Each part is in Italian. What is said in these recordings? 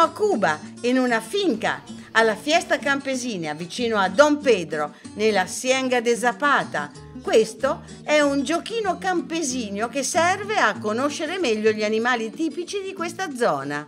a Cuba, in una finca, alla Fiesta Campesina, vicino a Don Pedro, nella Hacienda de Zapata. Questo è un giochino campesino che serve a conoscere meglio gli animali tipici di questa zona.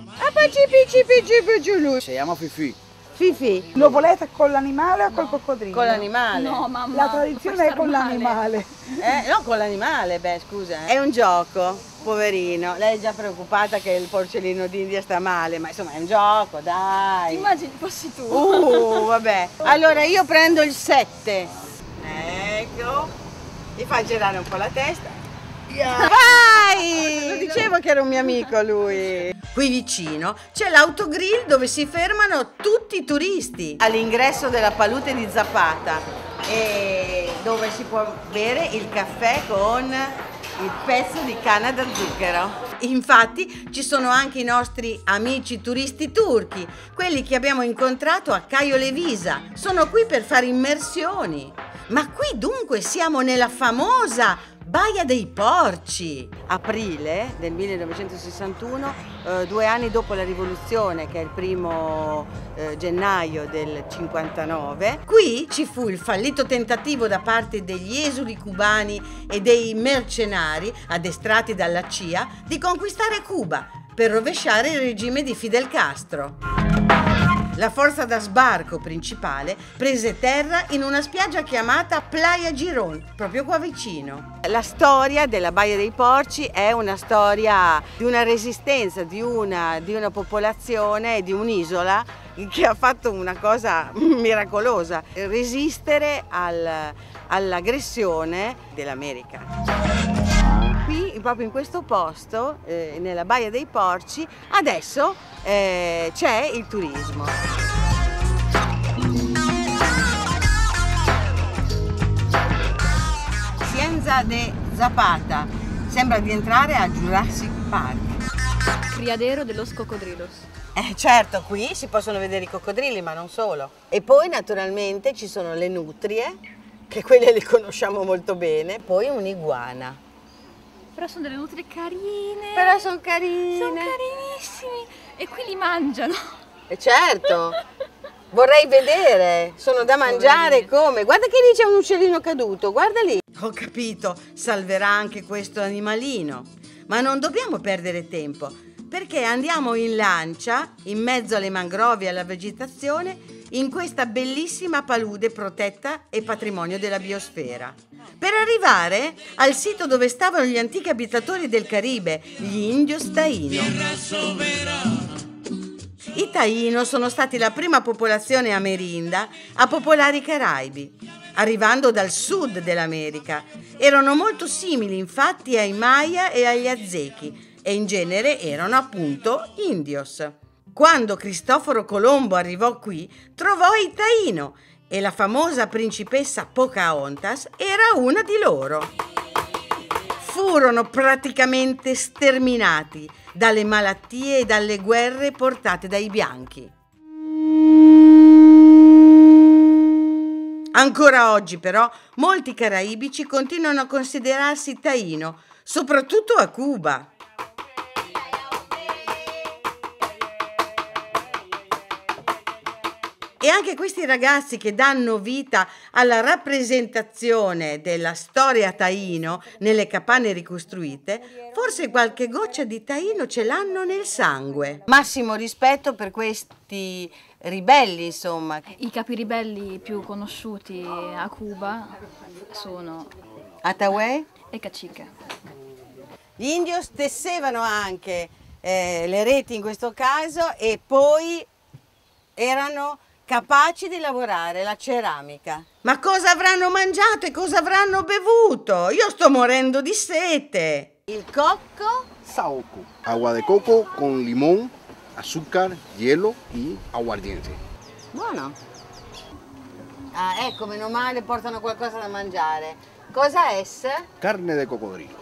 Si chiama Fifi. Fifi, Lo volete con l'animale o col coccodrillo? con l'animale. No, mamma. La tradizione è con l'animale. No, con l'animale, beh, scusa. È un gioco, poverino. Lei è già preoccupata che il porcellino d'India sta male, ma insomma è un gioco, dai. Immagini fossi tu. Vabbè. Allora io prendo il 7. Ecco. Mi fa girare un po' la testa. Vai! Lo dicevo che era un mio amico lui. Qui vicino c'è l'autogrill dove si fermano tutti i turisti all'ingresso della Palude di Zapata, e dove si può bere il caffè con il pezzo di canna da zucchero. Infatti ci sono anche i nostri amici turisti turchi, quelli che abbiamo incontrato a Caio Levisa. Sono qui per fare immersioni. Ma qui dunque siamo nella famosa Baia dei Porci. Aprile del 1961, 2 anni dopo la rivoluzione, che è il 1° gennaio del 59, qui ci fu il fallito tentativo da parte degli esuli cubani e dei mercenari addestrati dalla CIA di conquistare Cuba per rovesciare il regime di Fidel Castro. La forza da sbarco principale prese terra in una spiaggia chiamata Playa Girón, proprio qua vicino. La storia della Baia dei Porci è una storia di una resistenza, di una popolazione, di un'isola che ha fatto una cosa miracolosa: resistere all'aggressione dell'America. Qui, proprio in questo posto, nella Baia dei Porci, adesso c'è il turismo. Hacienda de Zapata, sembra di entrare a Jurassic Park. Criadero de los cocodrilos. Certo, qui si possono vedere i coccodrilli, ma non solo. E poi naturalmente ci sono le nutrie, che quelle le conosciamo molto bene, poi un'iguana. Però sono delle nutrie carine. Però sono carine. Sono carinissimi. E qui li mangiano. E certo, vorrei vedere, sono da mangiare come. Guarda che lì c'è un uccellino caduto, guarda lì. Ho capito, salverà anche questo animalino. Ma non dobbiamo perdere tempo, perché andiamo in lancia, in mezzo alle mangrovie e alla vegetazione, in questa bellissima palude protetta e patrimonio della biosfera, per arrivare al sito dove stavano gli antichi abitatori del Caribe, gli indios Taino. I Taino sono stati la prima popolazione amerinda a popolare i Caraibi, arrivando dal sud dell'America. Erano molto simili infatti ai Maya e agli Aztechi, e in genere erano appunto indios. Quando Cristoforo Colombo arrivò qui, trovò i Taino e la famosa principessa Pocahontas era una di loro. Furono praticamente sterminati dalle malattie e dalle guerre portate dai bianchi. Ancora oggi però molti caraibici continuano a considerarsi Taino, soprattutto a Cuba. E anche questi ragazzi che danno vita alla rappresentazione della storia Taino nelle capanne ricostruite, forse qualche goccia di Taino ce l'hanno nel sangue. Massimo rispetto per questi ribelli, insomma. I capi ribelli più conosciuti a Cuba sono Atahualpa e Cacique. Gli indios tessevano anche le reti in questo caso, e poi erano capaci di lavorare la ceramica. Ma cosa avranno mangiato e cosa avranno bevuto? Io sto morendo di sete. Il cocco? Saoco. Agua de coco con limón, azúcar, hielo y aguardiente. Buono. Ah, ecco, meno male portano qualcosa da mangiare. Cosa è? Carne de cocodrilo.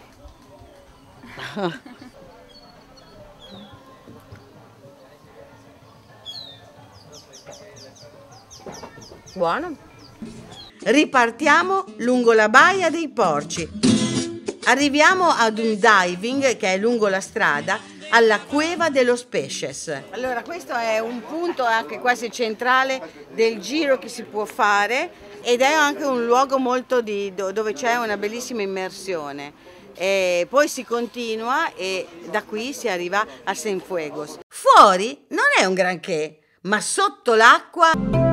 Buono. Ripartiamo lungo la Baia dei Porci. Arriviamo ad un diving che è lungo la strada alla Cueva de los Peces. Allora, questo è un punto anche quasi centrale del giro che si può fare ed è anche un luogo molto dove c'è una bellissima immersione. E poi si continua e da qui si arriva a Cienfuegos. Fuori non è un granché, ma sotto l'acqua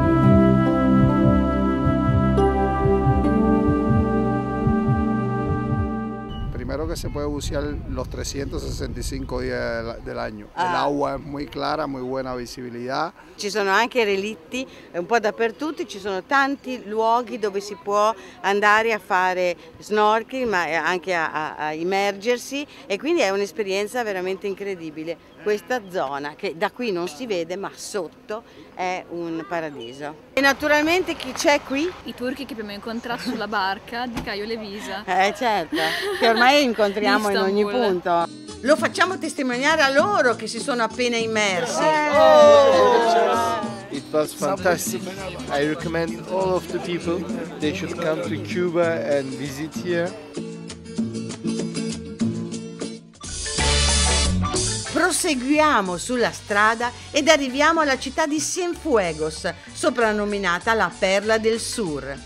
Primero que se puede bucear los 365 días del año. El agua es muy clara, muy buena visibilità. Ci sono anche relitti un po' dappertutto, ci sono tanti luoghi dove si può andare a fare snorkeling ma anche a immergersi e quindi è un'esperienza veramente incredibile. Questa zona che da qui non si vede ma sotto è un paradiso. E naturalmente chi c'è qui? I turchi che abbiamo incontrato sulla barca di Caio Levisa. Certo, che ormai incontriamo in ogni Istanbul. punto. Lo facciamo testimoniare a loro che si sono appena immersi. It was fantastic. I recommend all of the people they should come to Cuba and visit here. Proseguiamo sulla strada ed arriviamo alla città di Cienfuegos, soprannominata la Perla del Sur.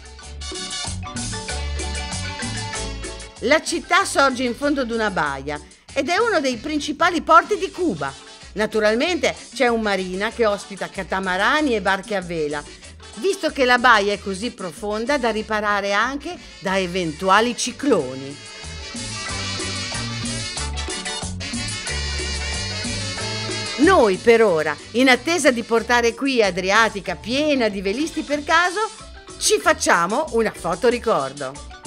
La città sorge in fondo ad una baia ed è uno dei principali porti di Cuba. Naturalmente c'è un marina che ospita catamarani e barche a vela, visto che la baia è così profonda da riparare anche da eventuali cicloni. Noi per ora, in attesa di portare qui Adriatica piena di velisti per caso, ci facciamo una foto ricordo.